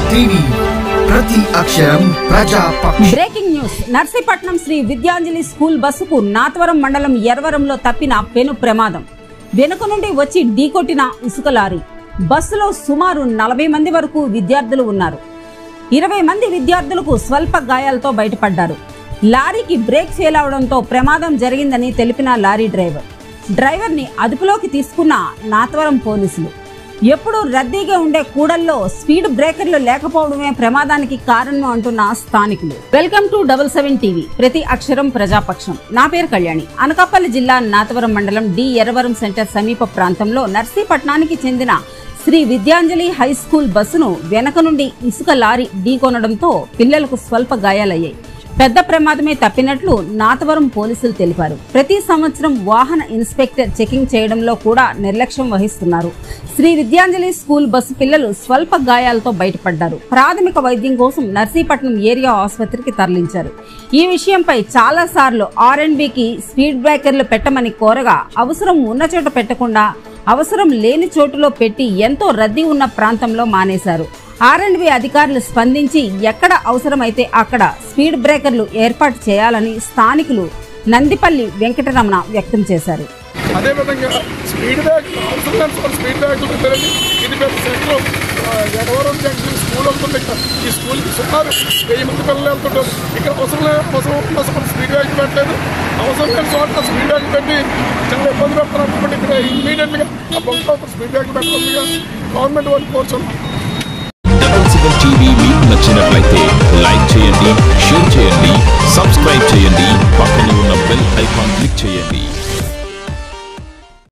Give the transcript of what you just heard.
TV ప్రతి అక్షరం ప్రజాపక్షం. Breaking news. Narsipatnam Sri Vidyanjali school బస్సుకు నాతవరం మండలం ఎర్వరంలో తప్పిన పెను ప్రమాదం. వెనుక నుండి వచ్చి ఢీకొట్టిన ఇసుక లారీ. బస్సులో సుమారు 40 మంది వరకు విద్యార్థులు ఉన్నారు. 20 మంది విద్యార్థులకు స్వల్ప గాయాలతో బయటపడ్డారు. లారీకి బ్రేక్ ఫెయిల్ అవడంతో ప్రమాదం జరిగిందని తెలిపిన లారీ డ్రైవర్ని అదుపులోకి తీసుకున్న నాతవరం పోలీసులు. ఎప్పుడూ రద్దీగా ఉండే కూడల్లో స్పీడ్ బ్రేకర్లు లేకపోవడమే ప్రమాదానికి కారణం అంటున్న స్థానికులు. వెల్కమ్ టు 77 టీవీ, ప్రతి అక్షరం ప్రజాపక్షం. నా పేరు కళ్యాణి. అనకాపల్లి జిల్లా నాతవరం మండలం డి ఎర్రవరం సెంటర్ సమీప ప్రాంతంలో నర్సీపట్నానికి చెందిన శ్రీ విద్యాంజలి హై స్కూల్ బస్సును వెనక నుండి ఇసుక లారీ ఢీకొనడంతో పిల్లలకు స్వల్ప గాయాలయ్యాయి. పెద్ద ప్రమాదమే తప్పినట్లు నాతవరం పోలీసులు తెలిపారు. ప్రతి సంవత్సరం వాహన ఇన్స్పెక్టర్ చెకింగ్ చేయడంలో కూడా నిర్లక్ష్యం వహిస్తున్నారు. శ్రీ విద్యాంజలి స్కూల్ బస్సు పిల్లలు స్వల్ప గాయాలతో బయటపడ్డారు. ప్రాథమిక వైద్యం కోసం నర్సీపట్నం ఏరియా ఆసుపత్రికి తరలించారు. ఈ విషయంపై చాలా సార్లు R&Bకి స్పీడ్ బ్రేకర్లు పెట్టమని కోరగా అవసరం ఉన్న చోట పెట్టకుండా అవసరం లేని చోటులో పెట్టి ఎంతో రద్దీ ఉన్న ప్రాంతంలో మానేశారు. R&B అధికారులు స్పందించి ఎక్కడ అవసరమైతే అక్కడ స్పీడ్ బ్రేకర్లు ఏర్పాటు చేయాలని స్థానికులు నందిపల్లి వెంకటరమణ వ్యక్తం చేశారు. అదేవిధంగా స్పీడ్ బ్రేకర్లు అవసరం స్పీడ్ బ్రేకర్లు పెట్టారండి. ఇది పెద్ద సెంటర్ ఎడవరం జంక్షన్ స్కూల్ అవుతుంది. ఈ స్కూల్కి సుమారు 1000 మంది పిల్లలు వెళ్తుంటారు. ఇక్కడ అవసరం స్పీడ్ బ్రేకర్ పెట్టలేదు. అవసరం లేని చోట్ల స్పీడ్ బ్రేకర్ పెట్టి చాలా ఇబ్బంది పెడుతున్నారు. కాబట్టి ఇక్కడ ఇమీడియట్గా ఆ బొక్క స్పీడ్ బ్రేకర్ పెట్టాలిగా గవర్నమెంట్ వాళ్ళు కోరుచున్నాం. టీవీ మీకు నచ్చినట్లయితే లైక్ చేయండి, షేర్ చేయండి, సబ్స్క్రైబ్ చేయండి, పక్కనే ఉన్న బెల్ ఐకాన్ క్లిక్ చేయండి.